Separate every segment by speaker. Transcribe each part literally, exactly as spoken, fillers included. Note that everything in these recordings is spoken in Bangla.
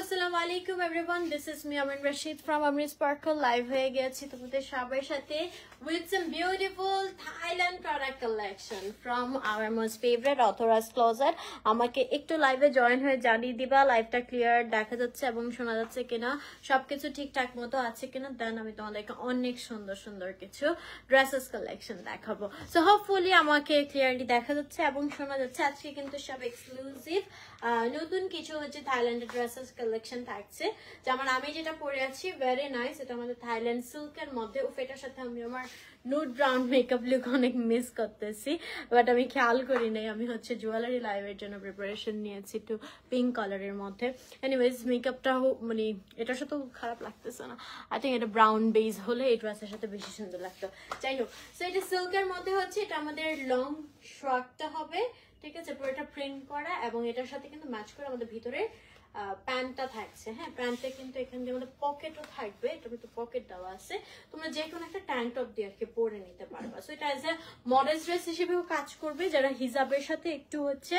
Speaker 1: আসসালামু আলাইকুম everyone, this is me Amin Rashid from Amin sparkle. Live হয়ে গেছি তোমাদের সবার সাথে with some beautiful Thailand product collection from our most favourite authorise closet. আমাকে একটু লাইভে জয়েন হয়ে জানিয়ে দিবা লাইভটা ক্লিয়ার দেখা যাচ্ছে এবং শোনা যাচ্ছে কিনা, সবকিছু ঠিকঠাক মতো আছে কিনা। দেন আমি তোমাদেরকে অনেক সুন্দর সুন্দর কিছু ড্রেসেস কালেকশন দেখাবো। সো হোপফুলি আমাকে ক্লিয়ারলি দেখা যাচ্ছে এবং শোনা যাচ্ছে। আজকে কিন্তু সব এক্সক্লুসিভ নতুন কিছু হচ্ছে থাইল্যান্ডের ড্রেসেস কালেকশন থাকছে। যেমন আমি যেটা পরে আছি ভেরি নাইস, এটা আমাদের থাইল্যান্ড সিল্কের মধ্যে। উফ, এটার সাথে আমি আমার নুড ব্রাউন মেকআপ লুক অনেক মিস করতেছি, বাট আমি খেয়াল করি নাই। আমি হচ্ছে জুয়েলারি লাইভের জন্য প্রিপারেশন নিয়েছি একটু পিঙ্ক কালারের মধ্যে। এনিওয়েজ মেকআপটাও মানে এটার সাথেও খারাপ লাগতেছে না। আই থিঙ্ক এটা ব্রাউন বেজ হলে এই ড্রেসের সাথে বেশি সুন্দর লাগতো। যাই হোক, সো এটা সিল্কের মধ্যে হচ্ছে, এটা আমাদের লং শ্রাগটা হবে, ঠিক আছে, পুরোটা প্রিন্ট করা এবং এটার সাথে কিন্তু ম্যাচ করে আমাদের ভিতরে প্যান্টটা থাকছে। হ্যাঁ, প্যান্টে কিন্তু এখানে যে আমাদের পকেটও থাকবে, এটা কিন্তু পকেট দেওয়া আছে। তোমরা যে কোনো একটা ট্যাঙ্ক টপ দিয়ে আর কি পরে নিতে পারবা। সো এটা এজ এ মডেস্ট ড্রেস হিসেবেও কাজ করবে, যারা হিজাবের সাথে একটু হচ্ছে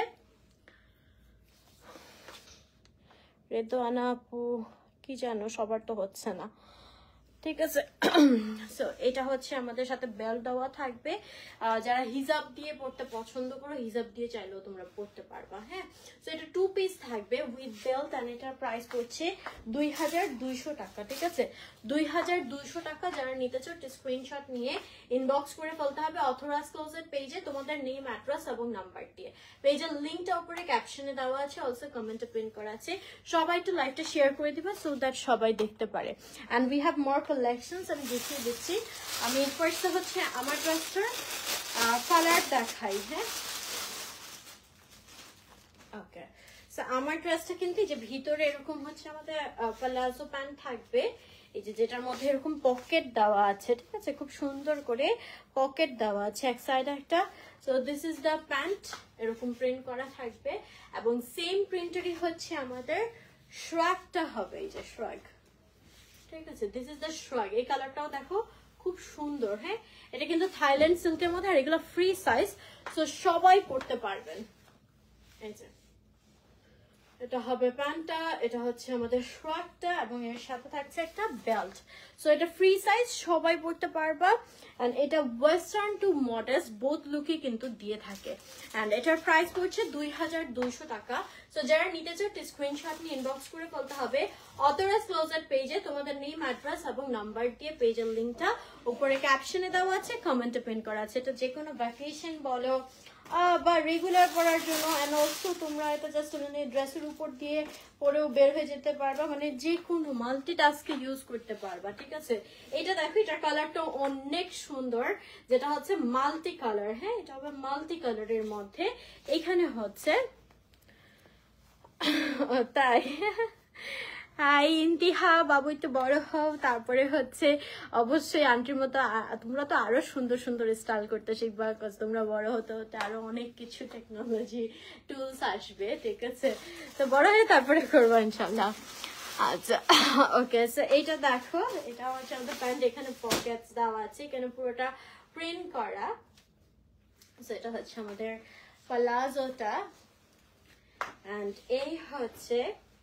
Speaker 1: রেদোয়ানা আপু কি জানো, সবার তো হচ্ছে না, ঠিক আছে। সো এটা হচ্ছে আমাদের সাথে বেল্ট দেওয়া থাকবে। যারা হিজাব দিয়ে পড়তে পছন্দ করো, হিজাব দিয়ে চাইলেও তোমরা পড়তে পারবা। হ্যাঁ, সো এটা টু পিস থাকবে উইথ বেল্ট অ্যান্ড এটার প্রাইস পড়ছে দুই হাজার দুইশো টাকা, ঠিক আছে, দুই হাজার দুইশো টাকা। যারা নিতে চাও স্ক্রিনশট নিয়ে ইনবক্স করে ফেলতে হবে অথরাইজ ক্লোজের পেজে তোমাদের নেম, অ্যাড্রেস এবং নাম্বার দিয়ে। পেজের লিঙ্কটা উপরে ক্যাপশনে দেওয়া আছে, অলসো কমেন্টে প্রিন্ট করা আছে। সবাই একটু লাইভটা শেয়ার করে দিবা সো দ্যাট সবাই দেখতে পারে। And we have more collections, আমি দেখিয়ে দিচ্ছি। আমি ফার্স্ট হচ্ছে আমার ড্রেসটার কালার দেখাই। হ্যাঁ, ওকে, সো আমার ড্রেসটা কিন্তু যে ভিতরে এরকম হচ্ছে আমাদের প্লাজো প্যান্ট থাকবে, এই যে যেটার মধ্যে এরকম পকেট দেওয়া আছে, ঠিক আছে, খুব সুন্দর করে পকেট দেওয়া আছে এক সাইডে একটা। So this is the pant, এরকম প্রিন্ট করা থাকবে এবং সেম প্রিন্টেরই হচ্ছে আমাদের শ্রাগটা হবে, এই যে শ্রাগ, ঠিক আছে, দিস ইজ দ্য শ্রাগ। এই কালারটাও দেখো খুব সুন্দর। হ্যাঁ, এটা কিন্তু থাইল্যান্ড সিল্কের মধ্যে আর এগুলো ফ্রি সাইজ, সো সবাই পড়তে পারবেন। এই যে এটা হবে প্যান্টটা, এটা হচ্ছে আমাদের শ্রাগটা এবং এর সাথে থাকছে একটা বেল্ট। সো এটা ফ্রি সাইজ, সবাই পড়তে পারবা। অ্যান্ড এটা ওয়েস্টার্ন টু মডেস্ট বোথ লুকই কিন্তু দিয়ে থাকে। অ্যান্ড এটার প্রাইস পড়ছে দুই হাজার দুইশো টাকা। সো যারা নিতে চাও স্ক্রিনশট নিয়ে ইনবক্স করে বলতে হবে অথরাইজ ক্লোজার পেজে তোমাদের নেম, অ্যাড্রেস এবং নাম্বার দিয়ে। পেজের লিঙ্কটা উপরে ক্যাপশনে দেওয়া আছে, কমেন্টে পিন করা আছে। এটা যে কোনো ভ্যাকেশন বলো বা রেগুলার পরার জন্য, অ্যান্ড অলসো তোমরা এটা জাস্ট মানে ড্রেসের উপর দিয়ে পরেও বের হয়ে যেতে পারবা, মানে যে কোনো মাল্টিটাস্কে ইউজ করতে পারবা, ঠিক আছে। এটা দেখো, এটার কালারটা অনেক সুন্দর, যেটা হচ্ছে মাল্টি কালার। হ্যাঁ, এটা হবে মাল্টি কালারের মধ্যে। এখানে হচ্ছে তাই হাই ইন্তিহা বাবু, একটু বড় হও, তারপরে হচ্ছে অবশ্যই আন্টির মতো তোমরা তো আরো সুন্দর সুন্দর স্টাইল করতে শিখবা, বিকজ তোমরা বড় হতে হতে আরো অনেক কিছু টেকনোলজি টুলস আসবে, ঠিক আছে। তো বড় হয়ে তারপরে করবো ইনশাল্লাহ। আচ্ছা, ওকে, সো এইটা দেখো, এটা হচ্ছে আমাদের প্যান্ট, এখানে পকেটস দেওয়া আছে, এখানে পুরোটা প্রিন্ট করা। সো এটা হচ্ছে আমাদের প্লাজোটা, অ্যান্ড এই হচ্ছে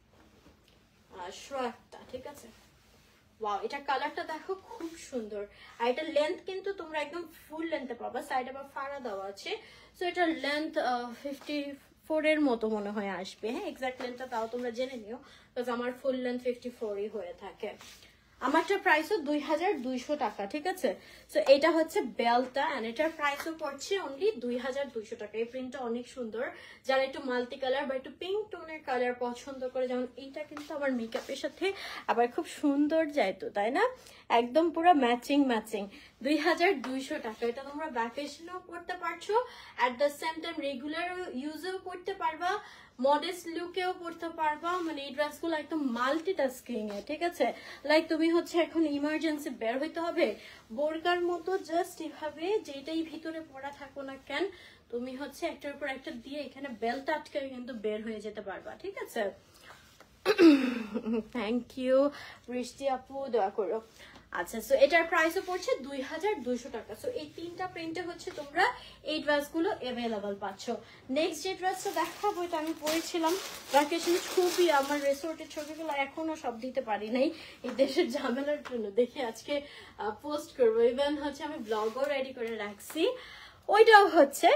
Speaker 1: শ্রাগটা, ঠিক আছে। ওয়াও, এটা কালারটা দেখো খুব সুন্দর। আর এটা লেন্থ কিন্তু তোমরা একদম ফুল লেন্থে পাবা, সাইডে আবার ফাড়া দেওয়া আছে। সো এটার লেন্থ ফিফটি ফোর এর মতো মনে হয় আসবে। হ্যাঁ, এক্সাক্ট লেন্থটা তাও তোমরা জেনে নিও, বিকজ আমার ফুল লেন্থ ফিফটি ফোরই হয়ে থাকে। আমারটা প্রাইসও দুই হাজার দুইশো টাকা, ঠিক আছে। সো এটা হচ্ছে বেলটা, অ্যান্ড এটার প্রাইসও পড়ছে অনলি দুই হাজার দুইশো টাকা। এই প্রিন্টটা অনেক সুন্দর, যারা একটু মাল্টি কালার বা একটু পিঙ্ক টোনের কালার পছন্দ করে, যেমন এইটা কিন্তু আমার মেকআপের সাথে আবার খুব সুন্দর যাইতো, তাই না, একদম পুরো ম্যাচিং ম্যাচিং। দুই হাজার দুইশো টাকা, এটা তোমরা ভ্যাকেশনেও পড়তে পারছো, at the same time regular ইউজেও পড়তে পারবা, মডেস্ট লুকেও পড়তে পারবা। মানে এই ড্রেসগুলো একদম মাল্টিটাস্কিং এ, ঠিক আছে। লাইক তুমি হচ্ছে এখন ইমার্জেন্সি বের হইতে হবে, বোরকার মতো জাস্ট এভাবে যেটাই ভিতরে পড়া থাকো না কেন, তুমি হচ্ছে একটার উপর একটা দিয়ে এখানে বেল্ট আটকে কিন্তু বের হয়ে যেতে পারবা, ঠিক আছে। থ্যাংক ইউ বৃষ্টি আপু, দোয়া করো। আচ্ছা, সো এটার প্রাইসও পড়ছে দুই হাজার দুইশো টাকা। সো এই তিনটা প্রিন্টে হচ্ছে তোমরা এই ড্রেসগুলো অ্যাভেলেবল পাচ্ছ। নেক্সট যে ড্রেসটা দেখাবো, এটা আমি পরেছিলাম ভ্যাকেশনে, খুবই আমার রিসোর্টের ছবিগুলো এখনো সব দিতে পারি নাই এই দেশের ঝামেলার জন্য। দেখি আজকে পোস্ট করবো, ইভেন হচ্ছে আমি ব্লগও রেডি করে রাখছি। ওইটাও হচ্ছে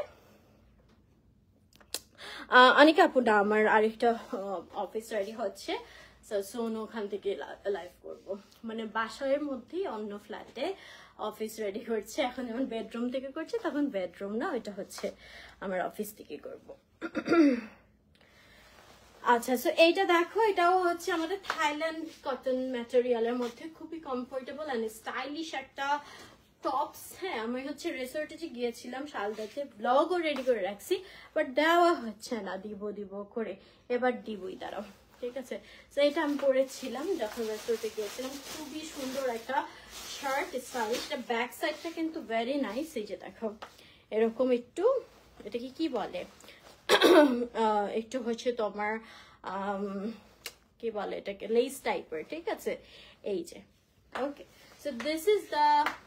Speaker 1: অনেক আপুটা আমার আরেকটা অফিস রেডি হচ্ছে, সোন ওখান থেকে লাইভ করব, মানে বাসার মধ্যেই অন্য ফ্ল্যাটে অফিস রেডি করছে। এখন যেমন বেডরুম থেকে করছে, তখন বেডরুম না, ওইটা হচ্ছে আমার অফিস থেকে করব। আচ্ছা, সো এইটা দেখো, এটাও হচ্ছে আমাদের থাইল্যান্ড কটন ম্যাটেরিয়ালের মধ্যে খুবই কমফোর্টেবল অ্যান্ড স্টাইলিশ একটা টপস। হ্যাঁ, আমি হচ্ছে রিসোর্টে যে গিয়েছিলাম শালদাতে, ব্লগও রেডি করে রাখছি, বাট দেওয়া হচ্ছে না, দিব দিব করে, এবার দিবই দাঁড়াও, ঠিক আছে। তো এটা আমি পরেছিলাম যখন রিসোর্টে গিয়েছিলাম, খুবই সুন্দর একটা শার্ট স্টাইলিশ। এটা ব্যাক সাইডটা কিন্তু ভেরি নাইস, এই যে দেখো এরকম একটু, এটাকে কি বলে, একটু হচ্ছে তোমার কি বলে এটাকে, লেস টাইপের, ঠিক আছে, এই যে। Okay, so this is the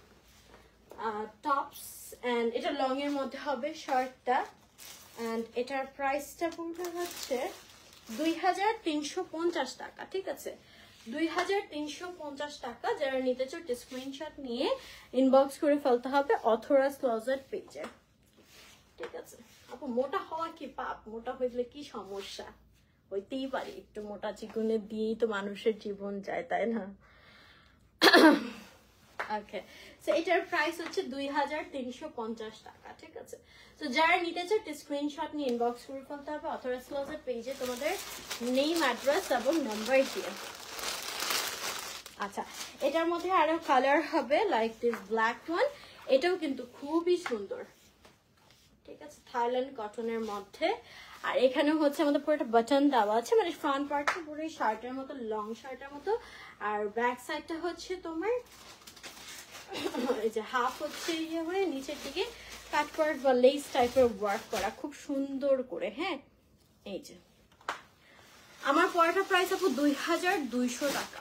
Speaker 1: tops, and এটা লং এর মধ্যে হবে শার্টটা, অ্যান্ড এটার প্রাইসটা পড়বে হচ্ছে দুই হাজার তিনশো পঞ্চাশ টাকা, ঠিক আছে, দুই হাজার তিনশো পঞ্চাশ টাকা। যারা নিতে চাও স্ক্রিনশট নিয়ে ইনবক্স করে ফেলতে হবে অথরাস ক্লোজেট পেজে, ঠিক আছে। আপু মোটা হওয়া কি পাপ? মোটা হইলে কি সমস্যা? হইতেই পারি, একটু মোটা চিকুনে দিয়েই তো মানুষের জীবন যায়, তাই না? ওকে, সো এটার প্রাইস হচ্ছে দুই হাজার তিনশো পঞ্চাশ টাকা, ঠিক আছে। তো যারা নিতে চাও স্ক্রিনশট নিয়ে ইনবক্স করে ফেলতে হবে অথরাস ক্লোজেট পেজে তোমাদের নেম, অ্যাড্রেস এবং নাম্বার দিয়ে। আচ্ছা, এটার মধ্যে আরো কালার হবে লাইক দিস ব্ল্যাক ওয়ান, এটাও কিন্তু খুবই সুন্দর, ঠিক আছে, থাইল্যান্ড কটনের মধ্যে। আর এখানে হচ্ছে আমাদের পুরোটা বাটন দেওয়া আছে, মানে ফ্রন্ট পার্টটা পুরো শার্টের মতো, লং শার্টের মতো, আর ব্যাক সাইডটা হচ্ছে তোমার এই যে হাফ হচ্ছে ইয়ে হয়ে নিচের দিকে কাটওয়ার্ক বা লেস টাইপের ওয়ার্ক করা, খুব সুন্দর করে। হ্যাঁ, এই যে আমার পড়াটা প্রাইস আপু দুই হাজার দুইশো টাকা।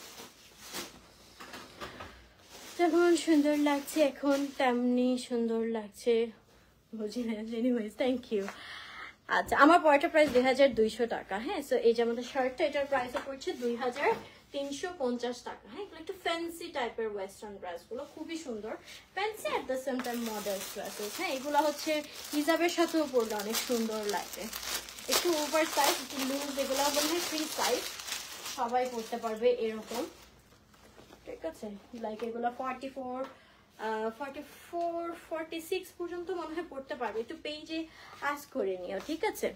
Speaker 1: যেমন সুন্দর লাগছে এখন, তেমনি সুন্দর লাগছে, বুঝি না, এনিওয়েজ থ্যাংক ইউ। আচ্ছা, আমার পড়াটা প্রাইস দুই হাজার দুইশো টাকা। হ্যাঁ, সো এই যে আমাদের শার্টটা, এটার প্রাইস পড়ছে দুই হাজার তিনশো পঞ্চাশ টাকা। হ্যাঁ, এগুলো একটু ফ্যান্সি টাইপের ওয়েস্টার্ন ড্রেস গুলো, খুবই সুন্দর, fancy at the same time model dresses. হ্যাঁ, এগুলো হচ্ছে হিজাবের সাথেও পরলে অনেক সুন্দর লাগে, একটু ওভার সাইজ, একটু লুজ, এগুলো মনে হয় ফ্রি সাইজ, সবাই পরতে পারবে এরকম, ঠিক আছে। লাইক এগুলো forty four forty four forty six পর্যন্ত মনে হয় পড়তে পারবে, একটু পেজে আস করে নিও, ঠিক আছে।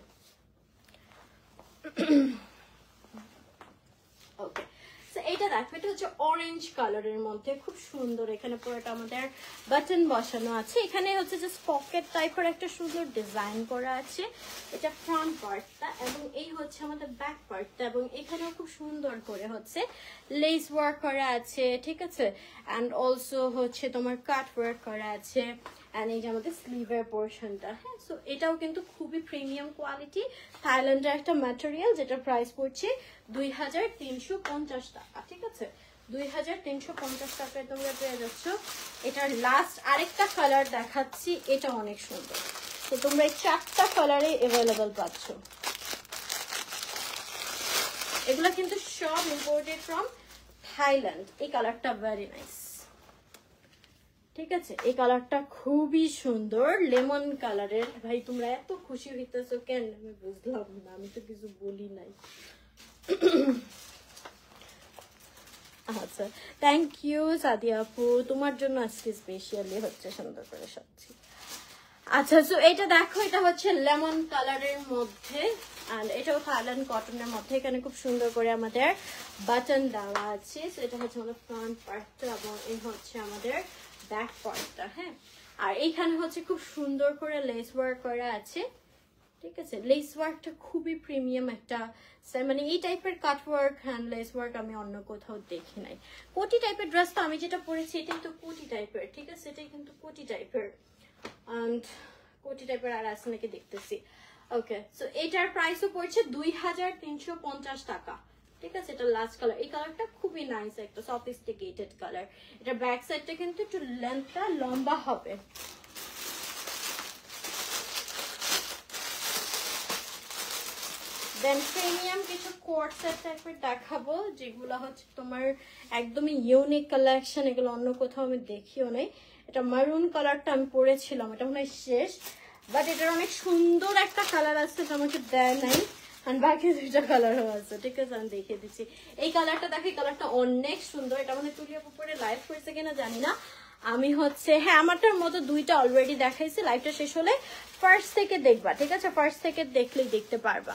Speaker 1: ওকে, এইটা দেখো, এটা হচ্ছে অরেঞ্জ কালারের মধ্যে, খুব সুন্দর। এখানে পুরোটা আমাদের বাটন বসানো আছে, এখানে হচ্ছে জাস্ট পকেট টাইপের একটা সুন্দর ডিজাইন করা আছে, এটা ফ্রন্ট পার্টটা, এবং এই হচ্ছে আমাদের ব্যাক পার্টটা, এবং এখানেও খুব সুন্দর করে হচ্ছে লেস ওয়ার্ক করা আছে, ঠিক আছে, অ্যান্ড অলসো হচ্ছে তোমার কাট ওয়ার্ক করা আছে, অ্যান্ড এই যে আমাদের স্লিভের পোর্শনটা। হ্যাঁ, সো এটাও কিন্তু খুবই প্রিমিয়াম কোয়ালিটি, থাইল্যান্ডের একটা ম্যাটেরিয়াল, যেটা প্রাইস পড়ছে দুই হাজার তিনশো পঞ্চাশ টাকা, ঠিক আছে, দুই হাজার তিনশো পঞ্চাশ টাকায় তোমরা পেয়ে যাচ্ছ। এটার লাস্ট আরেকটা কালার দেখাচ্ছি, এটা অনেক সুন্দর, তো তোমরা এই চারটা কালারে অ্যাভেলেবল পাচ্ছ। এগুলো কিন্তু সব ইম্পোর্টেড ফ্রম থাইল্যান্ড। এই কালারটা ভেরি নাইস, ঠিক আছে, এই কালারটা খুবই সুন্দর, লেমন কালারের। ভাই তোমরা এত খুশি হইতেছো কেন আমি বুঝলাম না, আমি তো কিছু বলি নাই। আচ্ছা, থ্যাংক ইউ সাদিয়া আপু, তোমার জন্য আজকে স্পেশালি হচ্ছে সুন্দর করে সাজছি। আচ্ছা, সো এটা দেখো, এটা হচ্ছে লেমন কালারের মধ্যে, আর এটাও থাইল্যান্ড কটনের মধ্যে। এখানে খুব সুন্দর করে আমাদের বাটন দেওয়া আছে, সো এটা হচ্ছে আমাদের ফ্রন্ট পার্টটা, এবং এই হচ্ছে আমাদের ব্যাক পার্টটা। হ্যাঁ, আর এইখানে হচ্ছে খুব সুন্দর করে লেস ওয়ার্ক করা আছে, ঠিক আছে, লেস ওয়ার্কটা খুবই প্রিমিয়াম একটা, মানে এই টাইপের cut work hand lace work আমি অন্য কোথাও দেখি নাই। কোটি টাইপের ড্রেস তো আমি যেটা পরেছি এটাই তো কোটি টাইপের, ঠিক আছে, এটাই কিন্তু কোটি টাইপের, অ্যান্ড কোটি টাইপের আর আছে নাকি দেখতেছি। ওকে, সো এটার প্রাইসও পড়ছে দুই হাজার তিনশো পঞ্চাশ টাকা, ঠিক আছে, এটা লাস্ট কালার। এই কালারটা খুবই নাইস, একটা সফিস্টিকেটেড কালার। এটা ব্যাক সাইডটা কিন্তু একটু লেন্থটা লম্বা হবে। দেন প্রিমিয়াম কিছু কোট সেট টাইপের দেখাবো, যেগুলো হচ্ছে তোমার একদমই ইউনিক কালেকশন, এগুলো অন্য কোথাও আমি দেখিও নাই। এটা মারুন কালারটা আমি পরেছিলাম, এটা মনে হয় শেষ, বাট এটার অনেক সুন্দর একটা কালার আছে, এটা আমাকে দেয় নাই, আর বাকি দুইটা কালারও আছে। ঠিক আছে, আমি দেখিয়ে দিচ্ছি। এই কালারটা দেখো, এই কালারটা অনেক সুন্দর। এটা মানে তুলিয়া উপরে লাইভ করেছে কিনা জানি না, আমি হচ্ছে হ্যাঁ আমারটার মতো দুইটা অলরেডি দেখাইছি। লাইভটা শেষ হলে ফার্স্ট থেকে দেখবা, ঠিক আছে, ফার্স্ট থেকে দেখলেই দেখতে পারবা।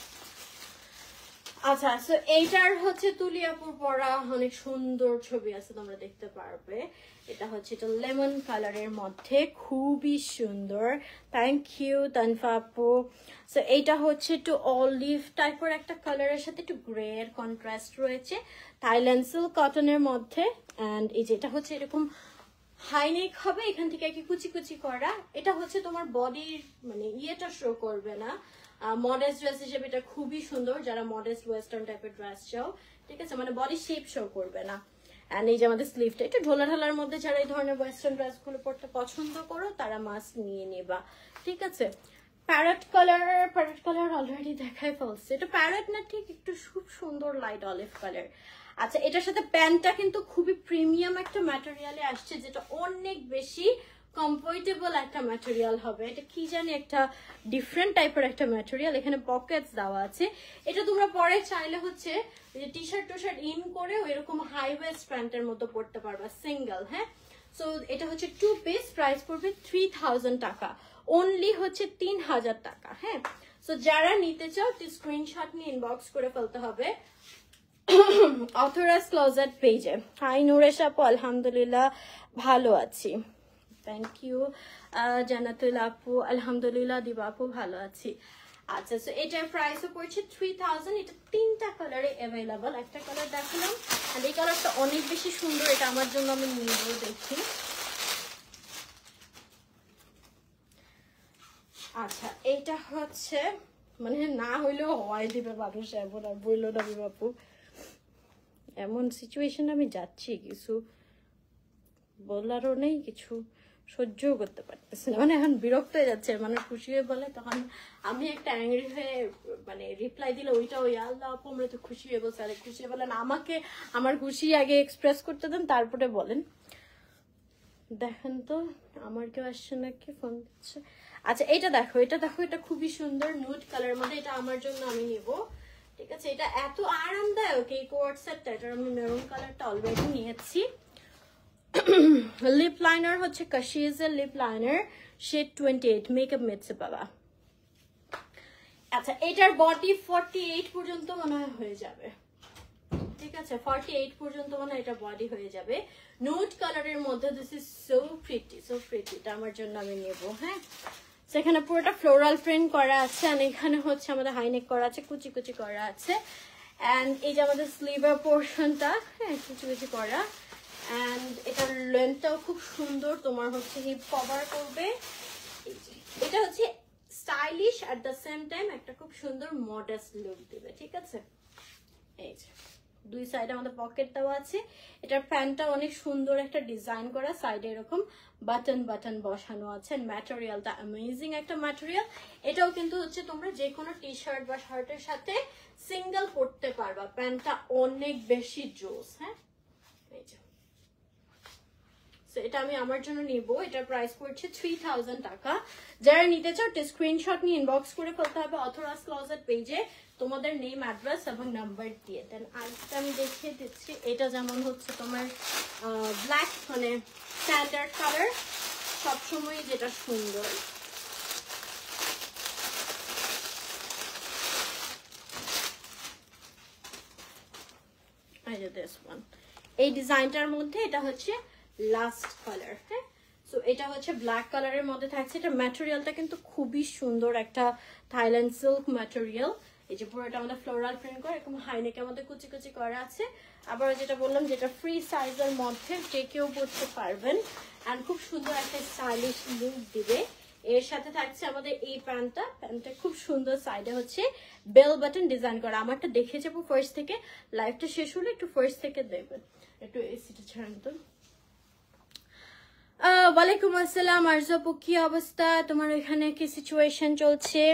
Speaker 1: আচ্ছা, সো এইটার হচ্ছে তুলিয়াপুর পরা অনেক সুন্দর ছবি আছে, তোমরা দেখতে পারবে। এটা হচ্ছে এটা লেমন কালারের মধ্যে, খুবই সুন্দর। থ্যাংক ইউ তানফা আপু। সো এইটা হচ্ছে একটু অলিভ টাইপের একটা কালারের সাথে একটু গ্রে এর কন্ট্রাস্ট রয়েছে, থাইল্যান্ড সিল্ক কটনের মধ্যে। অ্যান্ড এই যে এটা হচ্ছে এরকম হাইনেক হবে, এখান থেকে কি কুচি কুচি করা। এটা হচ্ছে তোমার বডির মানে ইয়েটা শো করবে না, মডেস্ট ড্রেস হিসেবে এটা খুবই সুন্দর, যারা মডেস্ট ওয়েস্টার্ন টাইপের ড্রেস চাও, ঠিক আছে, মানে বডি শেপ শো করবে না। এন্ড এই যে আমাদের স্লিভটা একটু ঢোলা ঢালার মধ্যে, যারা এই ধরনের ওয়েস্টার্ন ড্রেস গুলো পরতে পছন্দ করো তারা মাস্ক নিয়ে নেবা, ঠিক আছে। Parrot colour, parrot colour already দেখাই ফেলছে, এটা প্যারেট না, ঠিক একটু খুব সুন্দর লাইট অলিভ কালার। আচ্ছা, এটার সাথে প্যান্টটা কিন্তু খুবই প্রিমিয়াম একটা ম্যাটেরিয়ালে আসছে, যেটা অনেক বেশি কমফোর্টেবল একটা ম্যাটেরিয়াল হবে। এটা কি জানি একটা ডিফারেন্ট টাইপের একটা ম্যাটেরিয়াল, এখানে পকেটস দেওয়া আছে। এটা তোমরা পরে চাইলে হচ্ছে যে T shirt to shirt in করে এরকম হাই ওয়েস্ট প্যান্টের মতো পরতে পারবা, সিঙ্গেল। হ্যাঁ, সো এটা হচ্ছে টু পিস, প্রাইস পড়বে থ্রি থাউজেন্ড টাকা, অনলি হচ্ছে তিন হাজার টাকা। হ্যাঁ, সো যারা নিতে চাও স্ক্রিনশট নিয়ে ইনবক্স করে ফেলতে হবে অথরাইজ ক্লোজেট পেজে। হাই নুরেশ আপু, আলহামদুলিল্লাহ ভালো আছি, থ্যাংক ইউ। জান্নাতুল আপু, আলহামদুলিল্লাহ। দিবা আপু, ভালো আছি। আচ্ছা, সো এটার প্রাইসও পড়ছে থ্রি থাউজেন্ড। এটা তিনটা কালারে অ্যাভেলেবল, একটা কালার দেখালাম, আর এই কালারটা অনেক বেশি সুন্দর, এটা আমার জন্য আমি নিব, দেখি। আচ্ছা, এইটা হচ্ছে মানে না হইলেও হয় দিবে মানুষ, এমন আর বললো না বাপু, এমন সিচুয়েশন আমি যাচ্ছি, কিছু বলারও নেই, কিছু সহ্যও করতে পারতেছি না, মানে এখন বিরক্ত হয়ে যাচ্ছে। মানে খুশি হয়ে বলে তখন আমি একটা অ্যাংরি হয়ে মানে রিপ্লাই দিলে ওইটা ওই আল্লাহ আপু আমরা তো খুশি হয়ে বলছে, আরে খুশি হয়ে বলেন, আমাকে আমার খুশি আগে এক্সপ্রেস করতে দেন, তারপরে বলেন। দেখেন তো আমার কেউ আসছে নাকি, ফোন দিচ্ছে। আচ্ছা, এটা দেখো, এটা দেখো, এটা খুবই সুন্দর নুড কালার মধ্যে, এটা আমার জন্য আমি নেব, ঠিক আছে। এটা এত আরামদায়ক এই কোট সেটটা, এটা আমি মেরুন কালারটা অলরেডি নিয়েছি। লিপ লাইনার হচ্ছে কাশিজের lip liner shade twenty eight, makeup মেটসে বাবা। আচ্ছা, এটার বডি ফর্টি এইট পর্যন্ত মনে হয় হয়ে যাবে, ঠিক আছে, ফর্টি এইট পর্যন্ত মনে হয় এটা বডি হয়ে যাবে, নুড কালারের মধ্যে। This is so pretty, so pretty, এটা আমার জন্য আমি নেব। হ্যাঁ, সেখানে পুরোটা ফ্লোরাল প্রিন্ট করা আছে, আর এখানে হচ্ছে আমাদের হাইনেক করা আছে, কুচি কুচি করা আছে। অ্যান্ড এই যে আমাদের স্লিভার পোর্শনটা, হ্যাঁ, কুচি কুচি করা। অ্যান্ড এটার লেন্থটাও খুব সুন্দর, তোমার হচ্ছে হিপ কভার করবে। এটা হচ্ছে stylish at the same time একটা খুব সুন্দর মডেস্ট লুক দিবে, ঠিক আছে। এই যে দুই সাইডে আমাদের পকেট দেওয়া আছে। এটার প্যান্টটা অনেক সুন্দর একটা ডিজাইন করা, সাইডে এরকম বাটন বাটন বসানো আছে। ম্যাটেরিয়ালটা অ্যামেজিং একটা ম্যাটেরিয়াল। এটাও কিন্তু হচ্ছে তোমরা যে কোনো টি শার্ট বা শার্টের সাথে সিঙ্গেল পরতে পারবা, প্যান্টটা অনেক বেশি জোস। হ্যাঁ, এই যে এটা আমি আমার জন্য নিব, এটার প্রাইস পড়ছে থ্রি থাউজেন্ড টাকা। যারা নিতে চাও স্ক্রিনশট নিয়ে ইনবক্স করে ফেলতে হবে অথরাইজ ক্লোজেট পেজে, তোমাদের নেম, অ্যাড্রেস এবং নাম্বার দিয়ে। দেন আরেকটা আমি দেখিয়ে দিচ্ছি, এটা যেমন হচ্ছে তোমার ব্ল্যাক, মানে স্ট্যান্ডার্ড কালার, সবসময় যেটা সুন্দর। এই যে দিস ওয়ান, এই ডিজাইনটার মধ্যে এটা হচ্ছে লাস্ট কালার। হ্যাঁ, সো এটা হচ্ছে ব্ল্যাক কালারের মধ্যে থাকছে। এটা ম্যাটেরিয়ালটা কিন্তু খুবই সুন্দর, একটা থাইল্যান্ড সিল্ক ম্যাটেরিয়াল। এই যে পুরোটা আমাদের ফ্লোরাল প্রিন্ট করে এরকম হাইনেকের মধ্যে কুচি কুচি করা আছে। আবার যেটা বললাম, যেটা ফ্রি সাইজের মধ্যে যে কেউ পরতে পারবেন, অ্যান্ড খুব সুন্দর একটা স্টাইলিশ লুক দিবে। এর সাথে থাকছে আমাদের এই প্যান্টটা, প্যান্টটা খুব সুন্দর, সাইডে হচ্ছে বেল বাটন ডিজাইন করা। আমারটা দেখে যাবো ফার্স্ট থেকে, লাইভটা শেষ হলে একটু ফার্স্ট থেকে দেখবেন। একটু এসিটা ছাড়েন তো। ওয়ালাইকুম আসসালাম আরজু আপু, কি অবস্থা তোমার? ওইখানে কি সিচুয়েশন চলছে?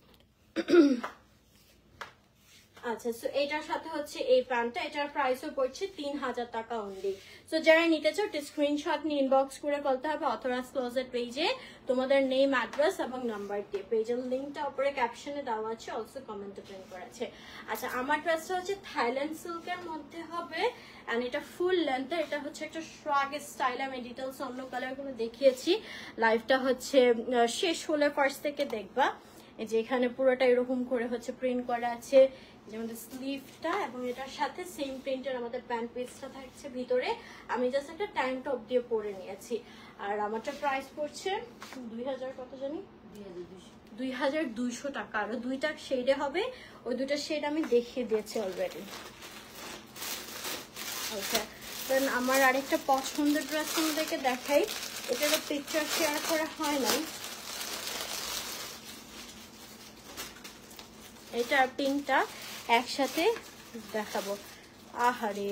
Speaker 1: আচ্ছা, সো এটার সাথে হচ্ছে এই প্যান্টটা, এটার প্রাইসও পড়ছে তিন হাজার টাকা অনলি। সো যারা নিতে চাও স্ক্রিনশট নিয়ে ইনবক্স করে বলতে হবে অথরাইজ ক্লোজেট পেজে তোমাদের নেম, অ্যাড্রেস এবং নাম্বার দিয়ে। পেজের লিঙ্কটা উপরে ক্যাপশনে দেওয়া আছে, অলসো কমেন্টে প্রিন্ট করা আছে। আচ্ছা, আমার ড্রেসটা হচ্ছে থাইল্যান্ড সিল্কের মধ্যে হবে, অ্যান্ড এটা ফুল লেন্থে। এটা হচ্ছে একটা শ্রাগ স্টাইল, আমি ডিটেলস অন্য কালারগুলো দেখিয়েছি। লাইভটা হচ্ছে শেষ হলে ফার্স্ট থেকে দেখবা। এই যে এখানে পুরোটা এরকম করে হচ্ছে প্রিন্ট করা আছে, যেমন স্লিভটা, এবং এটার সাথে সেম প্রিন্টের আমাদের প্যান্ট পিসটা থাকছে ভিতরে। আমি জাস্ট একটা ট্যাঙ্ক টপ দিয়ে পরে নিয়েছি। আর আমারটা প্রাইস পড়ছে দুই হাজার কত জানি, দুই হাজার দুইশো টাকা। আরো দুইটা শেডে হবে, ওই দুইটা শেড আমি দেখিয়ে দিয়েছি অলরেডি। ওকে, দেন আমার আরেকটা পছন্দের ড্রেস তোমাদেরকে দেখাই। এটারও পিকচার শেয়ার করা হয় নাই। এটা পিঙ্কটা একসাথে দেখাবো। আহারে,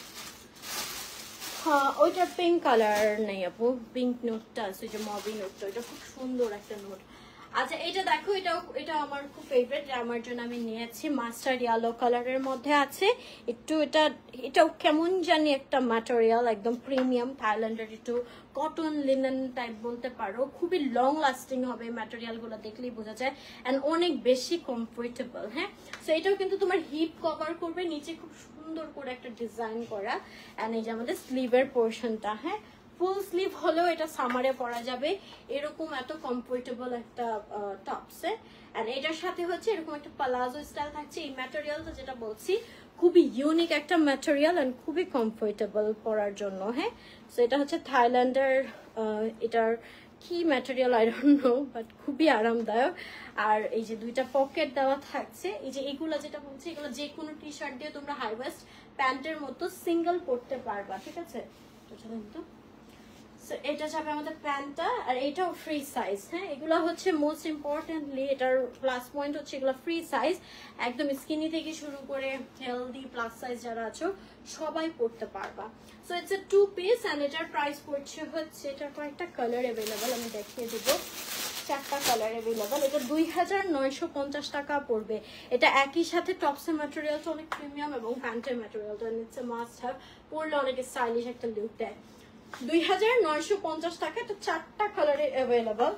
Speaker 1: হ্যাঁ ওইটা পিঙ্ক কালার নেই আপু, পিঙ্ক নোটটা আছে, ওই যে মবি নোটটা, ওইটা খুব সুন্দর একটা নোট। আচ্ছা, এটা দেখো, এটাও এটা আমার খুব ফেভারিট, আমার জন্য আমি নিয়েছি। মাস্টার্ড ইয়েলো কালারের মধ্যে আছে একটু। এটা এটাও কেমন জানি একটা ম্যাটেরিয়াল, একদম প্রিমিয়াম থাইল্যান্ডের, একটু কটন লিনেন টাইপ বলতে পারো। খুবই লং লাস্টিং হবে, ম্যাটেরিয়ালগুলো দেখলেই বোঝা যায়, অ্যান্ড অনেক বেশি কমফোর্টেবল। হ্যাঁ, সো এটাও কিন্তু তোমার হিপ কভার করবে, নিচে খুব সুন্দর করে একটা ডিজাইন করা। অ্যান্ড এই যে আমাদের স্লিভের পোর্শনটা, হ্যাঁ ফুল স্লিভ হলেও এটা সামারে পরা যাবে, এরকম এত কমফোর্টেবল একটা টপসে। অ্যান্ড এটার সাথে হচ্ছে এরকম একটা পালাজো স্টাইল থাকছে। এই ম্যাটেরিয়ালটা যেটা বলছি খুবই ইউনিক একটা ম্যাটেরিয়াল, অ্যান্ড খুবই কমফোর্টেবল পরার জন্য। হ্যাঁ, সো এটা হচ্ছে থাইল্যান্ডের, এটার কি material I don't know, but খুবই আরামদায়ক। আর এই যে দুইটা পকেট দেওয়া থাকছে, এই যে এগুলো যেটা বলছি, এগুলো যে কোনো টি শার্ট দিয়ে তোমরা হাই ওয়েস্ট প্যান্টের মতো সিঙ্গেল পরতে পারবা, ঠিক আছে? তো এটা যাবে আমাদের প্যান্টটা, আর এটাও ফ্রি সাইজ। হ্যাঁ, এগুলো হচ্ছে মোস্ট ইম্পর্টেন্টলি, এটার প্লাস পয়েন্ট হচ্ছে এগুলো ফ্রি সাইজ, একদম স্কিনি থেকে শুরু করে হেলদি প্লাস সাইজ যারা আছো সবাই পড়তে পারবা। So it's a two piece, and এটার প্রাইস পড়ছে হচ্ছে, এটার কয়েকটা কালার অ্যাভেলেবল, আমি দেখিয়ে দেবো, চারটা কালার অ্যাভেলেবল। এটা দুই হাজার নয়শো পঞ্চাশ টাকা পড়বে। এটা একই সাথে টপসের ম্যাটেরিয়ালটা অনেক প্রিমিয়াম, এবং প্যান্টের ম্যাটেরিয়ালটা ইটস এ মাস্ট হ্যাভ, পরলে অনেক স্টাইলিশ একটা লুক দেয়। দুই হাজার নয়শো পঞ্চাশ টাকা, এটা চারটা কালারে অ্যাভেলেবল।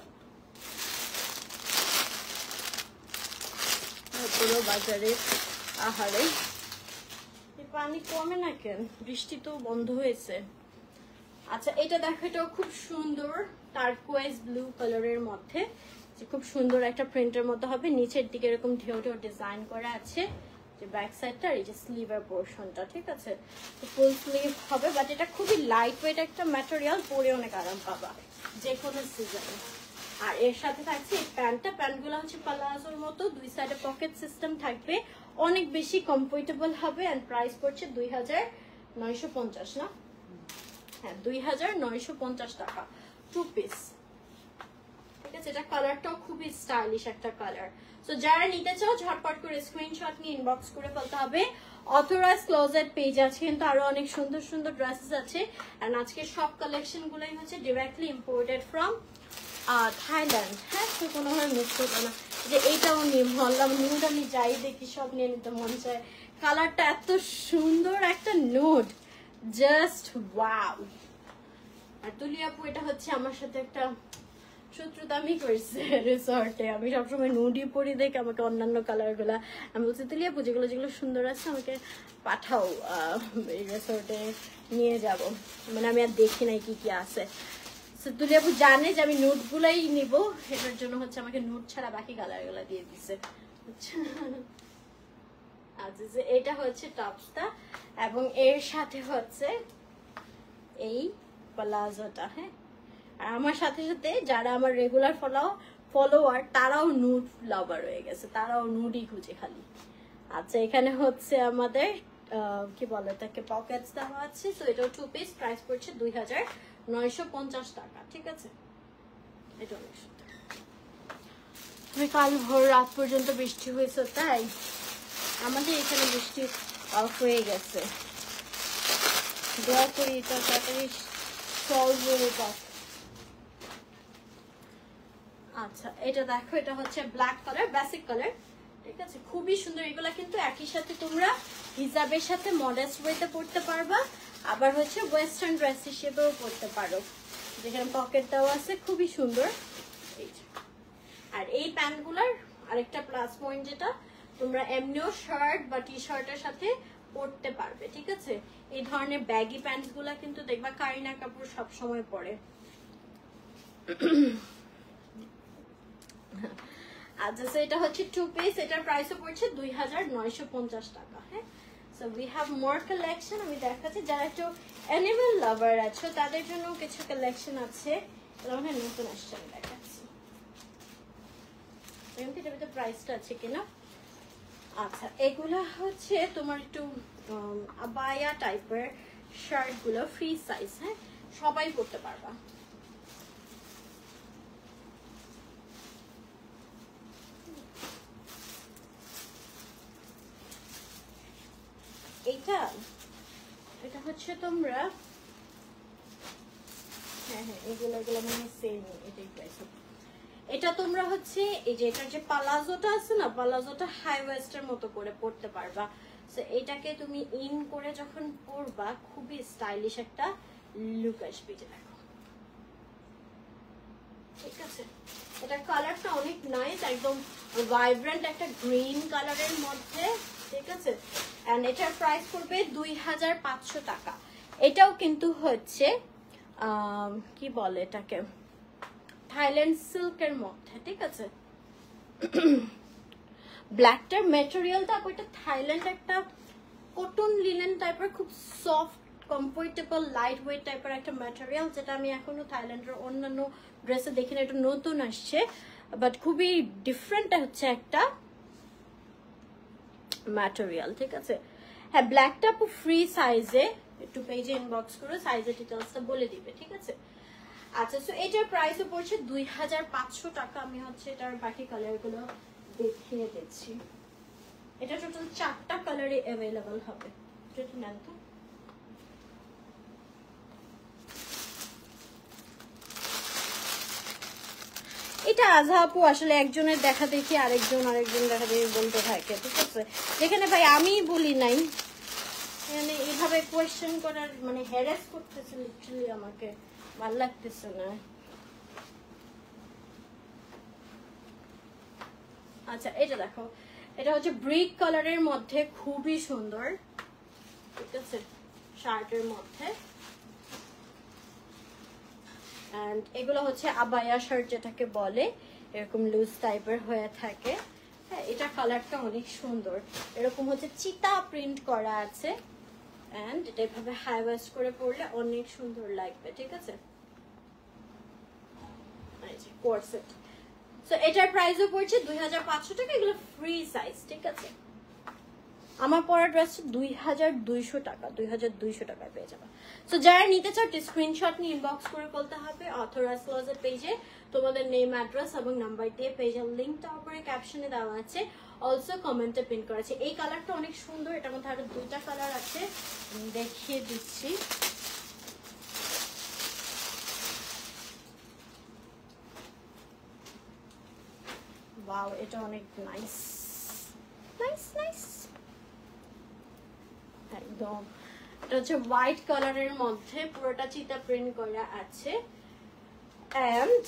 Speaker 1: পুরো বাজারে আহারে পানি কমে না কেন, বৃষ্টি তো বন্ধ হয়েছে। আচ্ছা, এটা দেখো, এটাও খুব সুন্দর, টার্কোয়াইজ ব্লু কালারের মধ্যে, যে খুব সুন্দর একটা প্রিন্টের মধ্যে হবে। নিচের দিকে এরকম ঢেউ ঢেউ ডিজাইন করা আছে, যে ব্যাক সাইডটা, আর এই যে স্লিভের পোর্শনটা, ঠিক আছে? ফুল স্লিভ হবে, বাট এটা খুবই লাইট ওয়েট একটা ম্যাটেরিয়াল, পরে অনেক আরাম পাবা যে কোনো সিজনে। আর এর সাথে থাকছে এই প্যান্টটা, প্যান্টগুলো হচ্ছে পালাজোর মতো, দুই সাইডে পকেট সিস্টেম থাকবে, অনেক বেশি কমফোর্টেবল হবে। অ্যান্ড প্রাইস পড়ছে দুই হাজার নয়শো পঞ্চাশ না, হ্যাঁ দুই হাজার নয়শো পঞ্চাশ টাকা, টু পিস, ঠিক আছে? এটা কালারটাও খুবই স্টাইলিশ একটা কালার। সো যারা নিতে চাও ঝটপট করে স্ক্রিনশট নিয়ে ইনবক্স করে ফেলতে হবে। অথরাইজ ক্লোজেট পেজ আছে, কিন্তু আরো অনেক সুন্দর সুন্দর ড্রেসেস আছে। এন্ড আজকে সব কালেকশন গুলোই হচ্ছে ডিরেক্টলি ইম্পোর্টেড ফ্রম থাইল্যান্ড। হ্যাঁ, তো কোনোভাবে মিস করবো না যে এইটাও নিয়ে ভাবলাম নিউড, আমি যাই দেখি সব নিয়ে নিতে মন চায়। কালারটা এত সুন্দর একটা নোট, জাস্ট ওয়াও। আর তুলি আপু এটা হচ্ছে আমার সাথে একটা শত্রুতা আমি করছে রিসর্টে, আমি সবসময় নুডি পরি দেখে আমাকে অন্যান্য কালার গুলা, আমি বলছি তুলি আপু যেগুলো যেগুলো সুন্দর আছে আমাকে পাঠাও, এই রিসর্টে নিয়ে যাব, মানে আমি আর দেখি নাই কি কি আছে। তুলি আপু জানে যে আমি নোট গুলাই নিব, এটার জন্য হচ্ছে আমাকে নোট ছাড়া বাকি কালার গুলা দিয়ে দিছে। আচ্ছা, যে এটা হচ্ছে টপসটা, এবং এর সাথে হচ্ছে এই প্লাজোটা। হ্যাঁ, আর আমার সাথে সাথে যারা আমার রেগুলার ফলো ফলোয়ার তারাও নুড লাভার হয়ে গেছে, তারাও নুডই খুঁজে খালি। আচ্ছা, এখানে হচ্ছে আমাদের কি বলে তাকে পকেটস দেওয়া আছে। তো এটাও টু পিস, প্রাইস পড়ছে দুই হাজার নয়শো পঞ্চাশ টাকা, ঠিক আছে? এটা অনেক সুন্দর। কাল ভোর রাত পর্যন্ত বৃষ্টি হয়েছে, তাই আমাদের এখানে বৃষ্টি অফ হয়ে গেছে। দোয়া করি এটা তাড়াতাড়ি সলভ হয়ে যাক। আচ্ছা এটা দেখো, এটা হচ্ছে ব্ল্যাক কালার, বেসিক কালার, ঠিক আছে, খুবই সুন্দর। এগুলা কিন্তু একই সাথে তোমরা হিজাবের সাথে মডেস্ট ওয়েতে পড়তে পারবা, আবার হচ্ছে ওয়েস্টার্ন ড্রেস হিসেবেও পড়তে পারো, যেখানে পকেট দেওয়া আছে, খুবই সুন্দর। আর এই প্যান্টগুলার আরেকটা প্লাস পয়েন্ট যেটা, তোমরা এমনিও শার্ট বা টি শার্টের সাথে পরতে পারবে, ঠিক আছে। এই ধরনের ব্যাগি প্যান্টস গুলা কিন্তু দেখবা কারিনা কাপুর সব সময় পরে। আচ্ছা এটা হচ্ছে টু পিস, এটার প্রাইসও পড়ছে দুই হাজার নয়শো পঞ্চাশ টাকা। হ্যাঁ, so we have more collection. আমি দেখাচ্ছি, যারা একটু অ্যানিমাল লাভার আছো তাদের জন্য কিছু কালেকশন আছে, মানে নতুন আসছে, আমি দেখাচ্ছি। এটার ভিতরে প্রাইসটা আছে কিনা। আচ্ছা এগুলা হচ্ছে তোমার একটু আবায়া টাইপের শার্ট গুলো, ফ্রি সাইজ, হ্যাঁ সবাই পরতে পারবা। এইটা এটা হচ্ছে তোমরা, হ্যাঁ হ্যাঁ এগুলো এগুলো মানে সেম, এটাই প্রাইস। এটা তোমরা হচ্ছে এই যে এটার যে পালাজোটা আছে না, পালাজোটা হাই ওয়েস্টের মতো করে পরতে পারবা। সো এটাকে তুমি ইন করে যখন পরবা খুবই স্টাইলিশ একটা লুক আসবে, যে দেখো, ঠিক আছে। এটার কালারটা অনেক নাইস, একদম ভাইব্রেন্ট একটা গ্রিন কালারের মধ্যে, ঠিক আছে। এন্ড এটার প্রাইস পড়বে দুই হাজার পাঁচশো টাকা। এটাও কিন্তু হচ্ছে কি বলে এটাকে, থাইল্যান্ড সিল্কের মধ্যে, ঠিক আছে। ব্ল্যাকটার ম্যাটেরিয়ালটা ওইটা থাইল্যান্ড একটা কটন লিনেন টাইপের, খুব সফট কমফোর্টেবল লাইট ওয়েট টাইপের একটা ম্যাটেরিয়াল, যেটা আমি এখনো থাইল্যান্ডের অন্যান্য ড্রেসে দেখি না, এটা নতুন আসছে, বাট খুবই ডিফারেন্ট হচ্ছে একটা ম্যাটেরিয়াল, ঠিক আছে। হ্যাঁ ব্ল্যাকটা ফ্রি সাইজে, একটু পেজে ইনবক্স করে সাইজের ডিটেলসটা বলে দিবে, ঠিক আছে। আচ্ছা সো এটার প্রাইসও পড়ছে দুই হাজার পাঁচশো টাকা। আমি হচ্ছে এটার বাকি কালারগুলো দেখিয়ে দিচ্ছি। এটা টোটাল চারটা কালারে অ্যাভেলেবল হবে, যদি নেন তো। এটা আজহা আপু আসলে একজনের দেখা দেখি আরেকজন আরেকজন দেখা দেখি বলতে থাকে, ঠিক আছে। যেখানে ভাই আমি বলি নাই, মানে এইভাবে কোয়েশ্চেন করার মানে হ্যারাস করতেছে লিটারালি, আমাকে ভাল লাগতেছে না। আচ্ছা এটা দেখো, এটা হচ্ছে ব্রিক কালারের মধ্যে, খুবই সুন্দর, ঠিক আছে, শার্টের মধ্যে। এন্ড এগুলো হচ্ছে আবায়া শার্ট যেটাকে বলে, এরকম লুজ টাইপের হয়ে থাকে। হ্যাঁ এটা কালারটা অনেক সুন্দর, এরকম হচ্ছে চিতা প্রিন্ট করা আছে। এন্ড এটা এভাবে হাই ওয়েস্ট করে পরলে অনেক সুন্দর লাগবে, ঠিক আছে। কোরসেট, সো এটার প্রাইসও পড়ছে দুই হাজার পাঁচশো টাকা। এগুলো ফ্রি সাইজ, ঠিক আছে। আমার পরা ড্রেস দুই হাজার দুইশো টাকা, দুই হাজার দুইশো টাকায় পেয়ে যাবে। সো যারা নিতে চাও স্ক্রিনশট নিয়ে ইনবক্স করে বলতে হবে, অথরাইজ ক্লোজের পেজে তোমাদের নেম, অ্যাড্রেস এবং নাম্বার দিয়ে পেজের লিঙ্কটা উপরে ক্যাপশনে দেওয়া আছে, অলসো কমেন্টে পিন করা আছে। এই কালারটা অনেক সুন্দর, এটার মধ্যে আরো দুইটা কালার আছে, দেখিয়ে দিচ্ছি। ওয়াও এটা অনেক নাইস নাইস নাইস, একদম। এটা হচ্ছে হোয়াইট কালারের মধ্যে, পুরোটা চিতা প্রিন্ট করা আছে। এন্ড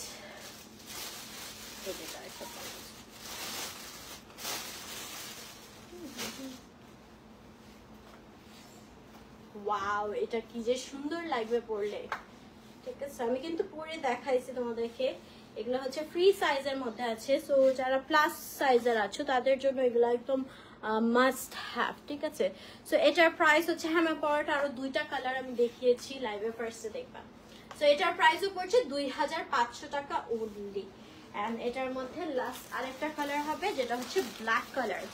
Speaker 1: ওয়াও এটা কি যে সুন্দর লাগবে পরলে, ঠিক আছে। আমি কিন্তু পরে দেখাইছি তোমাদেরকে। এগুলো হচ্ছে ফ্রি সাইজের মধ্যে আছে, সো যারা প্লাস সাইজের আছো তাদের জন্য এগুলো একদম মাস্ট হ্যাভ, ঠিক আছে। সো এটার প্রাইস হচ্ছে, হ্যাঁ আমি পরাটা আরো দুইটা কালার আমি দেখিয়েছি লাইভে, ফার্স্টে দেখবা। সো এটার প্রাইসও পড়ছে দুই হাজার পাঁচশো টাকা ওনলি। এন্ড এটার মধ্যে লাস্ট আরেকটা কালার হবে, যেটা হচ্ছে ব্ল্যাক কালার।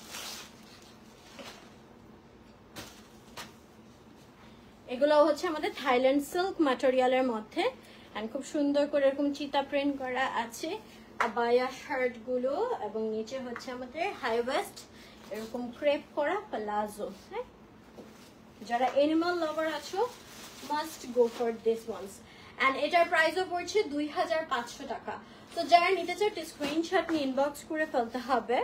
Speaker 1: এগুলো হচ্ছে আমাদের থাইল্যান্ড সিল্ক ম্যাটেরিয়ালের মধ্যে, এন্ড খুব সুন্দর করে এরকম চিতা প্রিন্ট করা আছে। আবায়া শার্ট গুলো এবং নিচে হচ্ছে আমাদের হাই ওয়েস্ট এরকম ক্রেপ করা প্লাজো। হ্যাঁ, যারা এনিমাল লাভার আছো must go for this ones. And এটার প্রাইসও পড়ছে দুই হাজার পাঁচশো টাকা। তো যারা নিতে চাও স্ক্রিনশট নিয়ে ইনবক্স করে ফেলতে হবে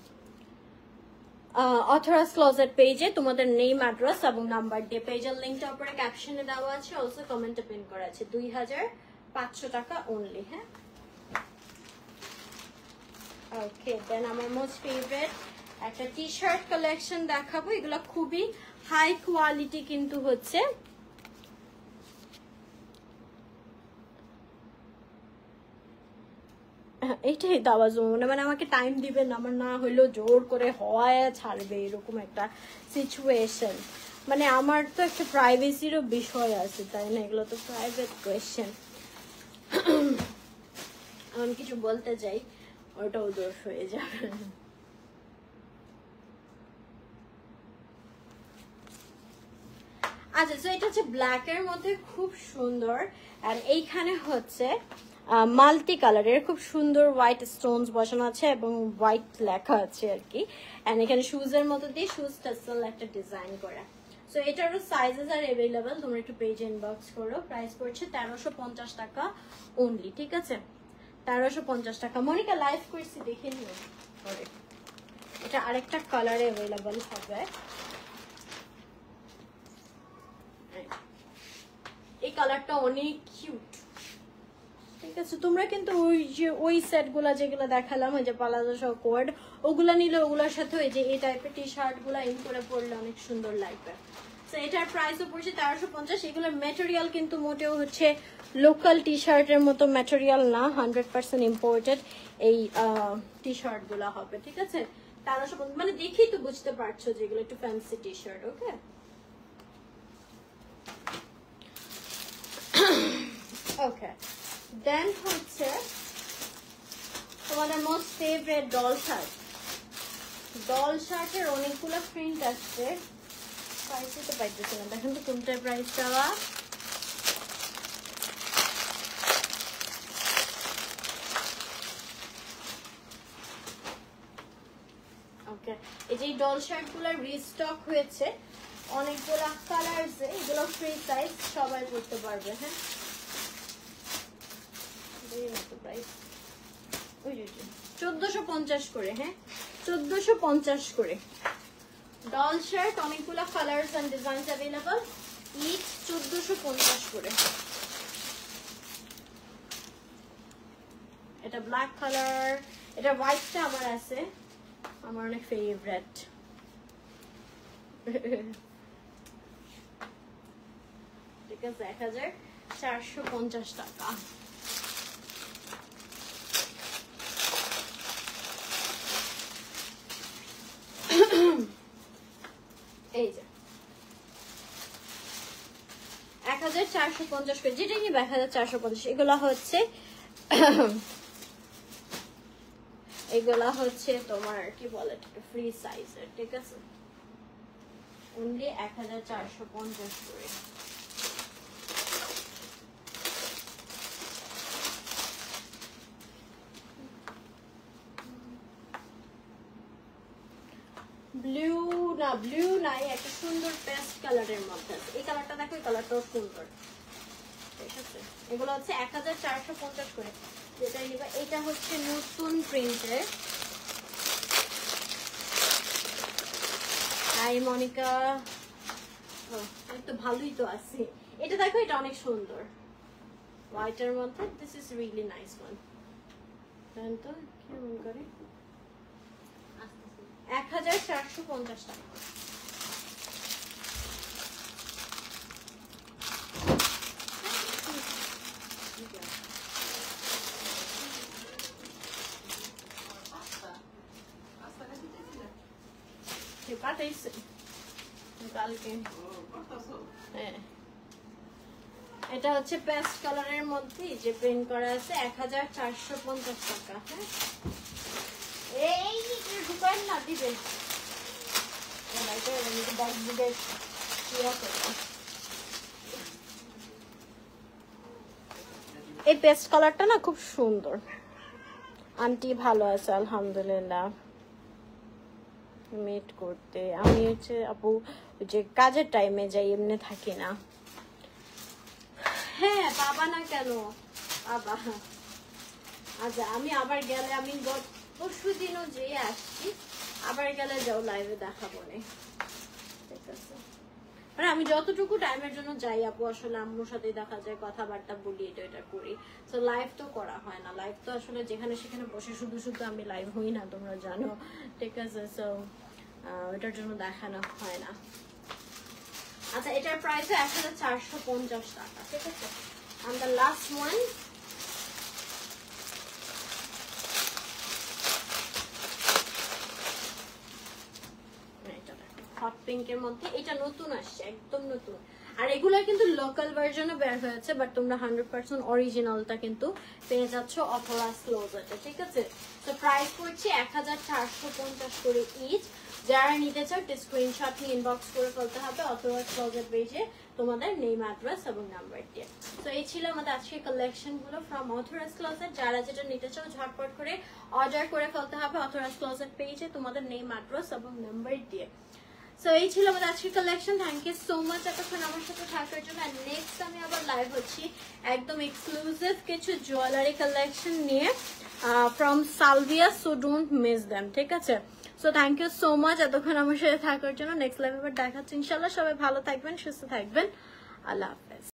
Speaker 1: অথরাইজ ক্লোজেট পেজে তোমাদের নেম অ্যাড্রেস এবং নাম্বার দিয়ে। পেজের লিঙ্কটা উপরে ক্যাপশনে দেওয়া আছে, অলসো কমেন্টে পিন করা আছে। দুই হাজার পাঁচশো টাকা অনলি। হ্যাঁ, ওকে। দেন আমার মোস্ট ফেভারিট একটা টি শার্ট কালেকশন দেখাবো। এগুলো খুবই হাই কোয়ালিটি কিন্তু হচ্ছে। এটাই দাওয়া জমুনা, মানে আমাকে টাইম দিবেন, আমার না হইলেও জোর করে হওয়ায় ছাড়বে এরকম একটা সিচুয়েশন। মানে আমার তো একটা প্রাইভেসিরও বিষয় আছে, তাই না? এগুলো তো প্রাইভেট কোয়েশ্চেন। আমি কিছু বলতে যাই ওটাও দোষ হয়ে যাবে। আচ্ছা, তো এটা হচ্ছে ব্ল্যাক এর মধ্যে খুব সুন্দর। আর এইখানে হচ্ছে মাল্টি কালারের খুব সুন্দর হোয়াইট স্টোনস বসানো আছে এবং হোয়াইট লেখা আছে আর কি। এন্ড এখানে শুজ এর মধ্যে দিয়ে শুজ টাসেল একটা ডিজাইন করা। সো এটারও সাইজেস আর অ্যাভেলেবল, তোমরা একটু পেজে ইনবক্স করো। প্রাইস পড়ছে তেরোশো পঞ্চাশ টাকা অনলি। ঠিক আছে, তেরোশো পঞ্চাশ টাকা। মনিকা লাইভ করছি, দেখে নিও। এটা আরেকটা কালারে অ্যাভেলেবল হবে। এই কালারটা অনেক কিউট। ঠিক আছে, তোমরা কিন্তু ওই যে ওই সেট গুলা যেগুলো দেখালাম, ওই যে পালাজো সহ কোড, ওগুলা নিলে ওগুলোর সাথে ওই যে এই টাইপের টি শার্ট গুলা ইন করে পরলে অনেক সুন্দর লাগবে। তো এটার প্রাইসও পড়ছে তেরোশো পঞ্চাশ। এগুলোর ম্যাটেরিয়াল কিন্তু মোটেও হচ্ছে লোকাল টি শার্টের মতো ম্যাটেরিয়াল না, হান্ড্রেড পার্সেন্ট ইম্পোর্টেড এই টি শার্ট গুলা হবে। ঠিক আছে, তেরোশো পঞ্চাশ মানে দেখেই তো বুঝতে পারছো যে এগুলো একটু ফ্যান্সি টি শার্ট। ওকে, ওকে। দেন হচ্ছে তোমাদের most favourite doll shirt. Doll শার্টের অনেকগুলো প্রিন্ট আসছে, প্রাইস তো পাইতেছি না। দেখেন তো কোনটার প্রাইস দেওয়া। ওকে, এই যে ডল শার্ট গুলো রিস্টক হয়েছে অনেকগুলো কালারসে। এগুলো ফ্রি সাইজ, সবাই পড়তে পারবে। হ্যাঁ, চোদ্দশো পঞ্চাশ করে। হ্যাঁ, চোদ্দশো পঞ্চাশ করে ডল শার্ট, অনেকগুলো colours and designs available, each চোদ্দশো পঞ্চাশ করে। এটা ব্ল্যাক কালার, এটা হোয়াইটটা আমার আছে, আমার অনেক ফেভারিট। ঠিক আছে, এক হাজার চারশো পঞ্চাশ টাকা। এই যে এক হাজার চারশো পঞ্চাশ করে, যেটা নিবে এক হাজার চারশো পঞ্চাশ। এগুলা হচ্ছে এগুলা হচ্ছে তোমার কি বলে ফ্রি সাইজের। ঠিক আছে, অনলি এক হাজার চারশো পঞ্চাশ করে। ব্লু না, ব্লু নাই, একটা সুন্দর পেস্ট কালারের মধ্যে আছে। এই কালারটা দেখো, এই কালারটাও সুন্দর। ঠিক আছে, এগুলো হচ্ছে এক হাজার চারশো পঞ্চাশ করে, যেটাই নিবা। এটা হচ্ছে নতুন প্রিন্টের। হাই মনিকা, তো ভালোই তো আছে। এটা দেখো, এটা অনেক সুন্দর হোয়াইটের মধ্যে। This is really nice one. Then তো কেমন করে, এক হাজার চারশো পঞ্চাশ টাকা। এটা হচ্ছে পেস্ট কালারের মধ্যে যে প্রিন্ট করা আছে, এক হাজার চারশো পঞ্চাশ টাকা। হ্যাঁ, এই ঢুকান না দিবে। এই পেস্ট কালারটা না খুব সুন্দর, আন্টি ভালো আছে আলহামদুলিল্লাহ। মিট করতে আমি হচ্ছে আপু যে কাজের টাইমে যাই, এমনি থাকি না। হ্যাঁ বাবা না কেন বাবা। আচ্ছা আমি আবার গেলে, আমি পরশু দিনও যেয়ে আসছি, আবার গেলে যাও লাইভে দেখাবো না, ঠিক আছে? মানে আমি যতটুকু টাইমের জন্য যাই আপু, আসলে আম্মুর সাথে দেখা যায়, কথাবার্তা বলি, এটা এটা করি। তো লাইভ তো করা হয় না, লাইভ তো আসলে যেখানে সেখানে বসে শুধু শুধু আমি লাইভ হই না, তোমরা জানো, ঠিক আছে? সো এটার জন্য দেখানো হয় না। আচ্ছা এটার প্রাইস এক হাজার চারশো পঞ্চাশ টাকা, ঠিক আছে? and the last one hot পিঙ্কের মধ্যে, এটা নতুন আসছে, একদম নতুন। আর এগুলা কিন্তু লোকাল ভার্জনে বের হয়েছে, বাট তোমরা হান্ড্রেড পার্সেন্ট অরিজিনালটা কিন্তু পেয়ে যাচ্ছ অথরাস ক্লোজেটে, ঠিক আছে? তো প্রাইস পড়ছে এক হাজার চারশো পঞ্চাশ করে ইচ। যারা নিতে চাও স্ক্রিনশট নিয়ে ইনবক্স করে ফেলতে হবে অথরাস ক্লোজেট পেজে তোমাদের নেম, অ্যাড্রেস এবং নাম্বার দিয়ে। তো এই ছিল আমাদের আজকের কালেকশন গুলো ফ্রম অথরাস ক্লোজেট। যারা যেটা নিতে চাও ঝটপট করে অর্ডার করে ফেলতে হবে অথরাস ক্লোজেট পেজে তোমাদের নেম, অ্যাড্রেস এবং নাম্বার দিয়ে। সো এই ছিল আমাদের আজকের collection. Thank you so much এতক্ষণ আমার সাথে থাকার জন্য। আর নেক্সট আমি আবার লাইভ হচ্ছি একদম এক্সক্লুসিভ কিছু জুয়েলারি কালেকশন নিয়ে from Salvia, so don't miss them, ঠিক আছে? So thank you so much এতক্ষণ আমার সাথে থাকার জন্য। নেক্সট লাইভ আবার দেখাচ্ছি ইনশাল্লাহ। সবাই ভালো থাকবেন, সুস্থ থাকবেন, আল্লাহ হাফেজ।